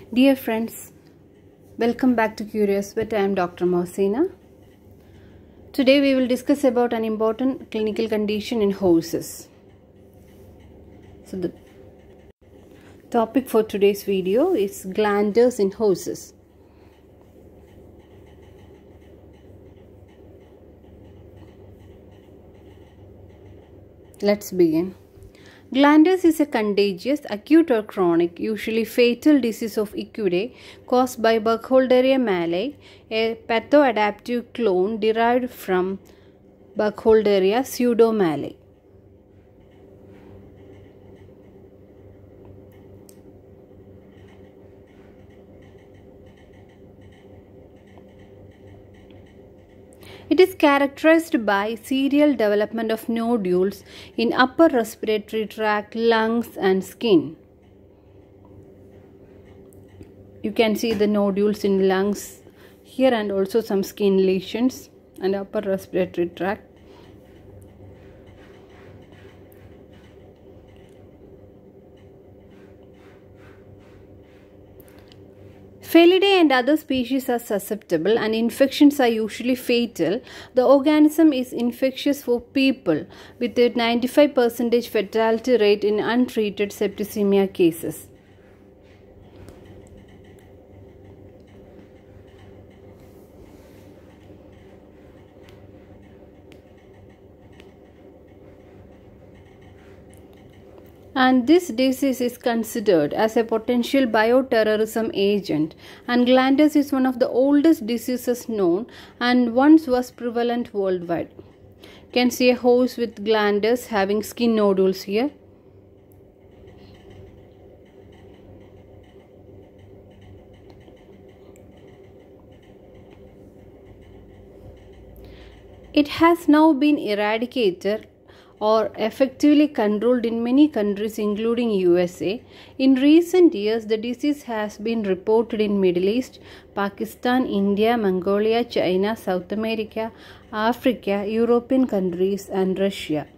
Dear friends, welcome back to Curious Vet. I am Dr. Mohsina. Today we will discuss about an important clinical condition in horses. So the topic for today's video is glanders in horses. Let's begin. Glanders is a contagious, acute or chronic, usually fatal disease of equidae caused by Burkholderia malae, a pathoadaptive clone derived from Burkholderia pseudomalae. It is characterized by serial development of nodules in upper respiratory tract, lungs and skin. You can see the nodules in lungs here and also some skin lesions and upper respiratory tract. Felidae and other species are susceptible and infections are usually fatal. The organism is infectious for people with a 95% fatality rate in untreated septicemia cases. And this disease is considered as a potential bioterrorism agent, and glanders is one of the oldest diseases known and once was prevalent worldwide. You can see a horse with glanders having skin nodules here. It has now been eradicated or effectively controlled in many countries including USA. In recent years, the disease has been reported in Middle East, Pakistan, India, Mongolia, China, South America, Africa, European countries and Russia.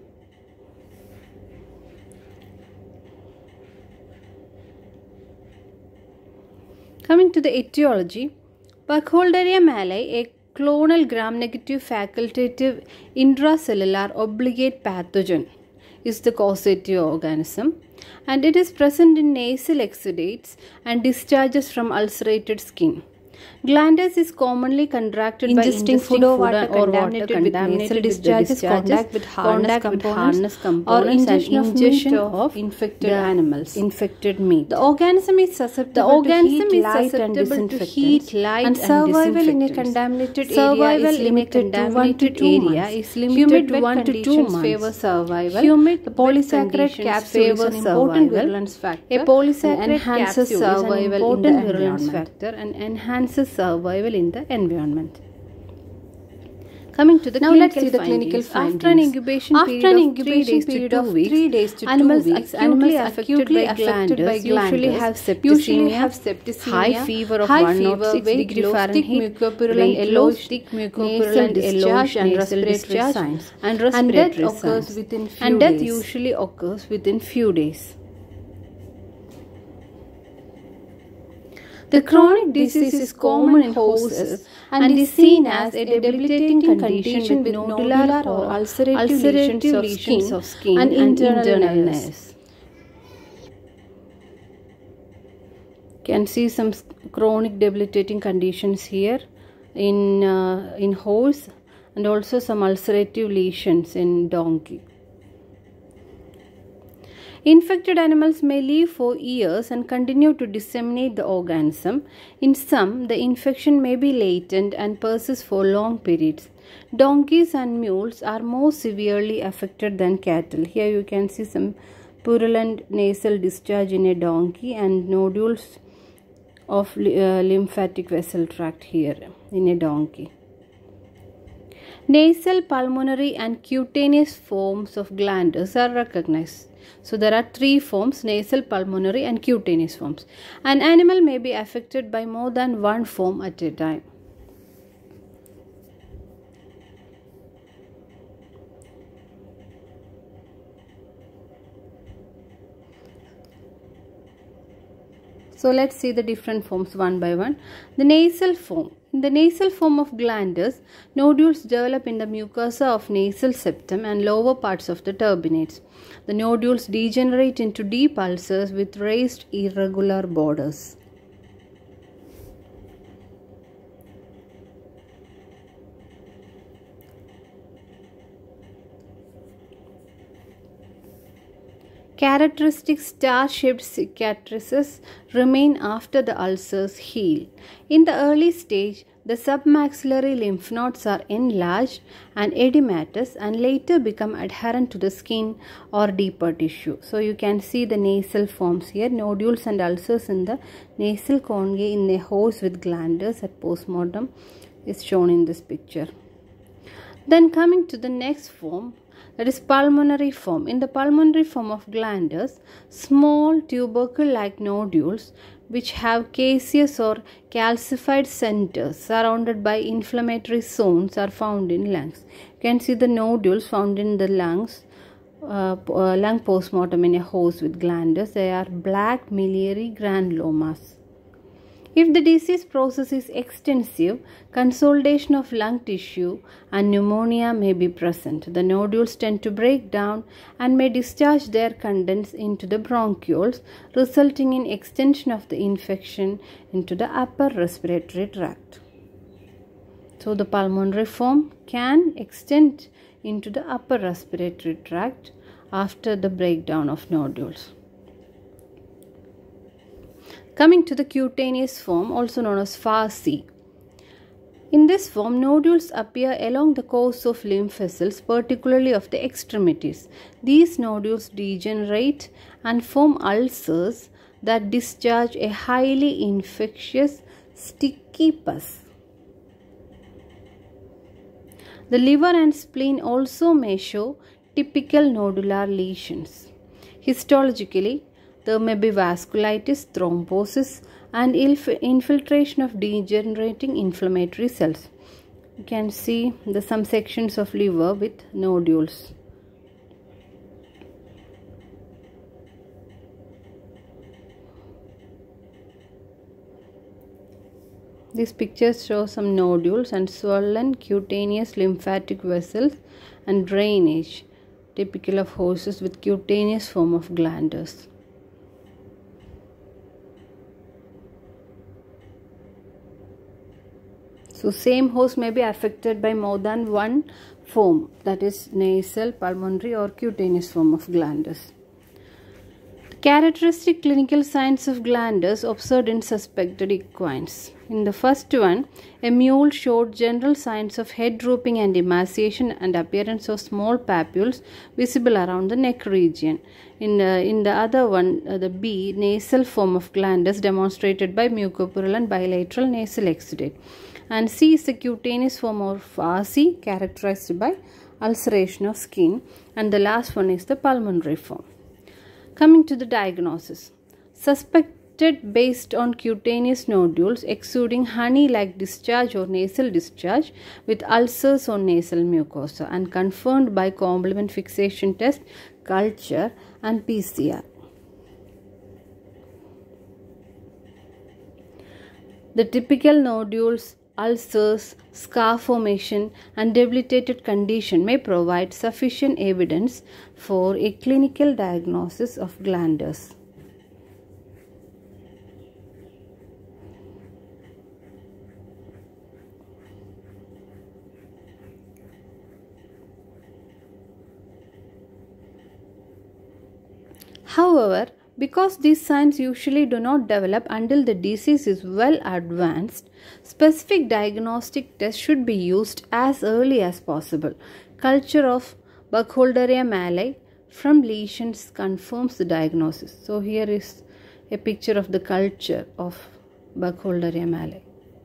Coming to the etiology, Burkholderia malae, a clonal gram-negative facultative intracellular obligate pathogen, is the causative organism, and it is present in nasal exudates and discharges from ulcerated skin. Glanders is commonly contracted by ingesting food or water contaminated with nasal discharges, contact with harness components or ingestion of infected animals, infected meat. The organism is susceptible to heat, light and survival in a contaminated area is limited to 1 to 2 months. Humid 1 to 2 months favor survival. Humid polysaccharide capsule is an important virulence factor. A polysaccharide enhances survival in the environment. Survival in the environment. Coming to the now let's see the clinical findings. After an incubation period of 3 days to 2 weeks, animals acutely affected by glanders usually have septicemia, high fever of 106 degrees Fahrenheit, mucopurulent yellowish, thick mucopurulent yellowish and respiratory signs, and death usually occurs within few days. The chronic disease is common in horses and is seen as a debilitating condition with nodular or ulcerative lesions of skin and internal nerves. You can see some chronic debilitating conditions here in horse and also some ulcerative lesions in donkey. Infected animals may live for years and continue to disseminate the organism. In some, the infection may be latent and persist for long periods. Donkeys and mules are more severely affected than cattle. Here you can see some purulent nasal discharge in a donkey and nodules of lymphatic vessel tract here in a donkey. Nasal, pulmonary and cutaneous forms of glanders are recognized. So there are 3 forms: nasal, pulmonary and cutaneous forms. An animal may be affected by more than one form at a time. So let's see the different forms one by one. The nasal form. In the nasal form of glandus, nodules develop in the mucosa of nasal septum and lower parts of the turbinates. The nodules degenerate into deep ulcers with raised irregular borders. Characteristic star-shaped cicatrices remain after the ulcers heal. In the early stage, the submaxillary lymph nodes are enlarged and edematous and later become adherent to the skin or deeper tissue. So you can see the nasal forms here, nodules and ulcers in the nasal conge in a hose with glandus at postmortem is shown in this picture. Then coming to the next form, that is pulmonary form. In the pulmonary form of glandus, small tubercle-like nodules which have caseous or calcified centers surrounded by inflammatory zones are found in lungs. You can see the nodules found in the lungs, lung postmortem in a hose with glandus. They are black miliary granulomas. If the disease process is extensive, consolidation of lung tissue and pneumonia may be present. The nodules tend to break down and may discharge their contents into the bronchioles, resulting in extension of the infection into the upper respiratory tract. So the pulmonary form can extend into the upper respiratory tract after the breakdown of nodules. Coming to the cutaneous form, also known as farcy. In this form, nodules appear along the course of lymph vessels, particularly of the extremities. These nodules degenerate and form ulcers that discharge a highly infectious, sticky pus. The liver and spleen also may show typical nodular lesions. Histologically, there may be vasculitis, thrombosis, and infiltration of degenerating inflammatory cells. You can see some sections of liver with nodules. These pictures show some nodules and swollen cutaneous lymphatic vessels and drainage, typical of hoses with cutaneous form of glandus. So same hose may be affected by more than one form, that is nasal, pulmonary or cutaneous form of glandus. The characteristic clinical signs of glandus observed in suspected equines. In the first one, a mule showed general signs of head drooping and emaciation and appearance of small papules visible around the neck region. In the other one, the B, nasal form of glandus demonstrated by mucopurulent bilateral nasal exudate. And C is the cutaneous form of farcy, characterized by ulceration of skin. And the last one is the pulmonary form. Coming to the diagnosis. Suspected based on cutaneous nodules exuding honey-like discharge or nasal discharge with ulcers on nasal mucosa, and confirmed by complement fixation test, culture and PCR. The typical nodules, ulcers, scar formation and debilitated condition may provide sufficient evidence for a clinical diagnosis of glandus. However, because these signs usually do not develop until the disease is well advanced, specific diagnostic tests should be used as early as possible. Culture of Burkholderia malae from lesions confirms the diagnosis. So here is a picture of the culture of Burkholderia malae.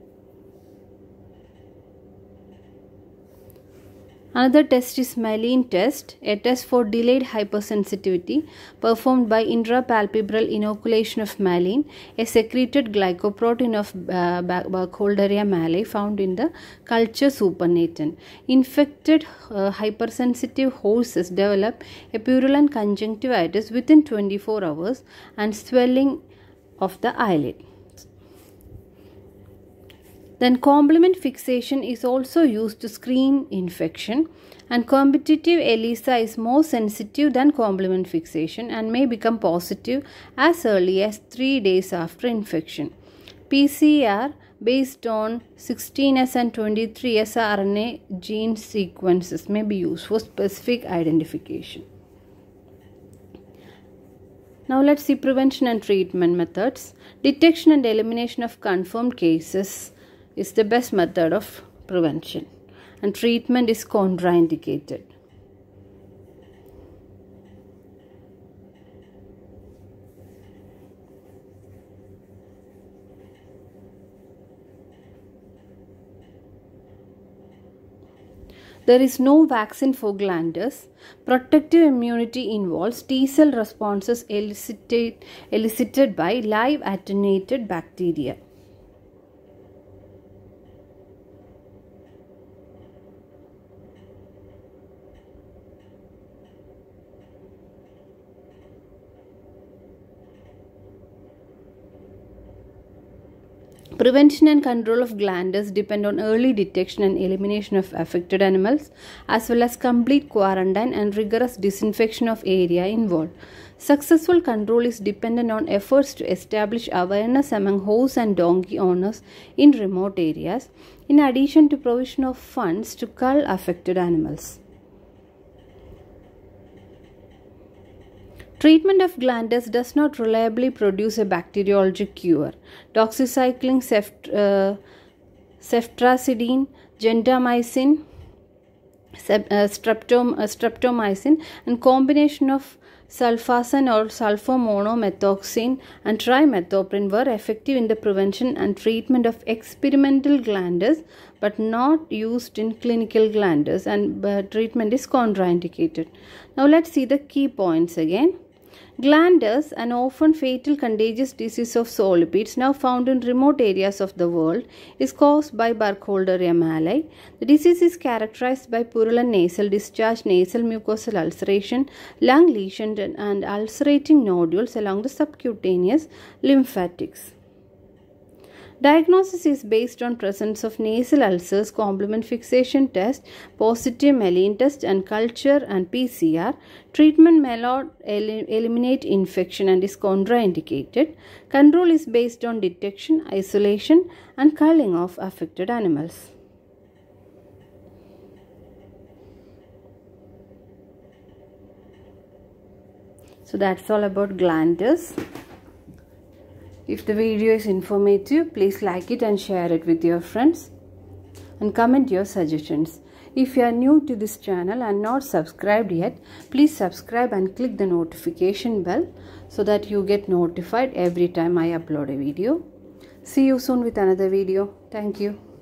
Another test is Maline test, a test for delayed hypersensitivity performed by intrapalpebral inoculation of Maline, a secreted glycoprotein of Burkholderia malae found in the culture supernatant. Infected hypersensitive horses develop a purulent conjunctivitis within 24 hours and swelling of the eyelid. Then complement fixation is also used to screen infection, and competitive ELISA is more sensitive than complement fixation and may become positive as early as 3 days after infection. PCR based on 16S and 23S RNA gene sequences may be used for specific identification. Now let's see prevention and treatment methods. Detection and elimination of confirmed cases is the best method of prevention, and treatment is contraindicated. There is no vaccine for glanders. Protective immunity involves T-cell responses elicited by live attenuated bacteria. Prevention and control of glanders depend on early detection and elimination of affected animals, as well as complete quarantine and rigorous disinfection of area involved. Successful control is dependent on efforts to establish awareness among horse and donkey owners in remote areas, in addition to provision of funds to cull affected animals. Treatment of glanders does not reliably produce a bacteriologic cure. Doxycycline, ceftriaxone, gentamicin, streptomycin, and combination of sulfasan or sulfomonomethoxine and trimethoprim were effective in the prevention and treatment of experimental glanders, but not used in clinical glanders, and treatment is contraindicated. Now let's see the key points again. Glanders, an often fatal contagious disease of solipedes now found in remote areas of the world, is caused by Burkholderia malai. The disease is characterized by purulent nasal discharge, nasal mucosal ulceration, lung lesion, and ulcerating nodules along the subcutaneous lymphatics. Diagnosis is based on presence of nasal ulcers, complement fixation test, positive Melian test, and culture and PCR. Treatment may not eliminate infection and is contraindicated. Control is based on detection, isolation, and culling of affected animals. So that's all about glanders. If the video is informative, please like it and share it with your friends, and comment your suggestions. If you are new to this channel and not subscribed yet, please subscribe and click the notification bell so that you get notified every time I upload a video. See you soon with another video. Thank you.